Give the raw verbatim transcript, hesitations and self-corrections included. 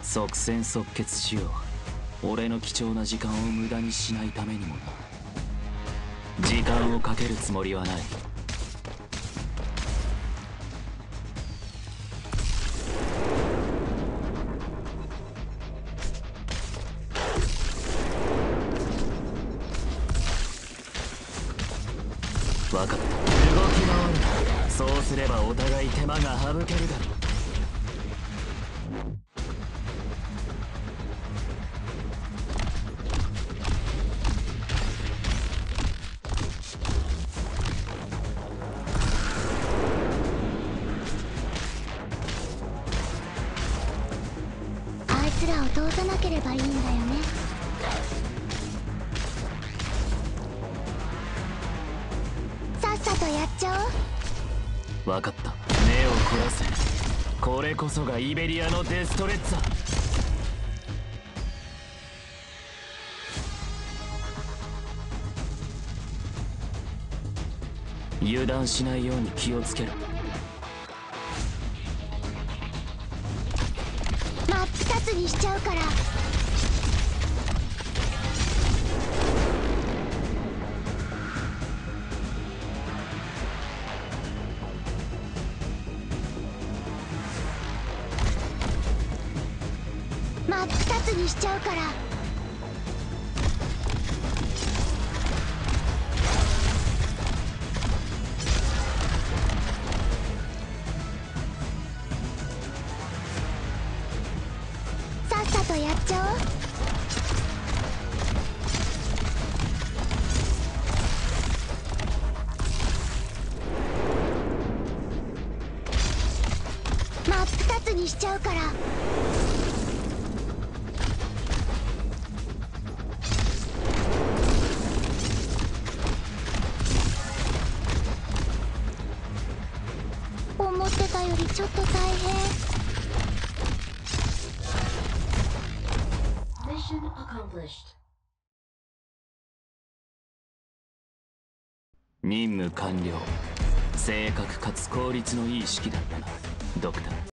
即戦即決しよう。俺の貴重な時間を無駄にしないためにもな。時間をかけるつもりはない。分かった。動き回るな。そうすればお互い手間が省けるだろう。 あいつらを通さなければいいんだよね。さっさとやっちゃおう。 分かった。目を凝らせ。これこそがイベリアのデストレッツァ。油断しないように気をつけろ。 真っ二つにしちゃうから。真っ二つにしちゃうから。さっさとやっちゃおう。真っ二つにしちゃうから。思ってたよりちょっと大変。 Mission accomplished. 任務完了。正確かつ効率のいい式だったな、ドクター。